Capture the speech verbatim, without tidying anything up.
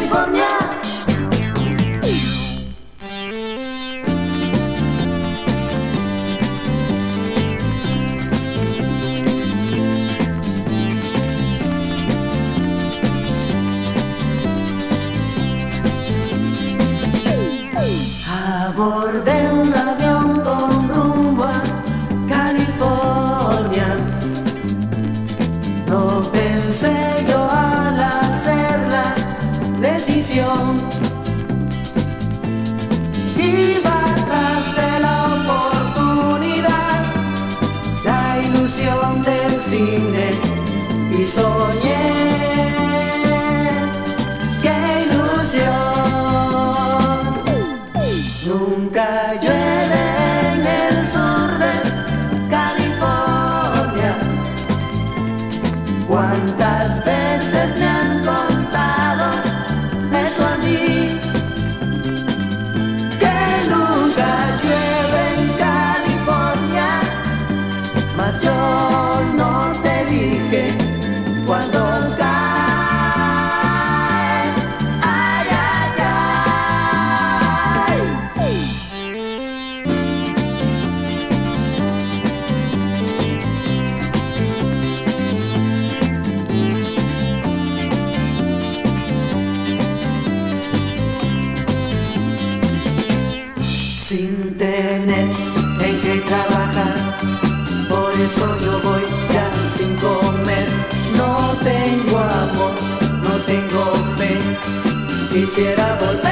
California. Abordé un avión con rumbo a California. No pensé yo al hacer la decisión. Iba tras de la oportunidad, la ilusión del cine, y soñé. ¡Qué ilusión! Nunca llueve en el sur de California. ¿Cuántas veces me han contado eso a mí? Que nunca llueve en California. Mas yo no te dije cuando cae. Ay, ay, ay. Sin tener en qué trabajar, por eso yo voy ya sin comer. No tengo amor, no tengo fe, quisiera volver.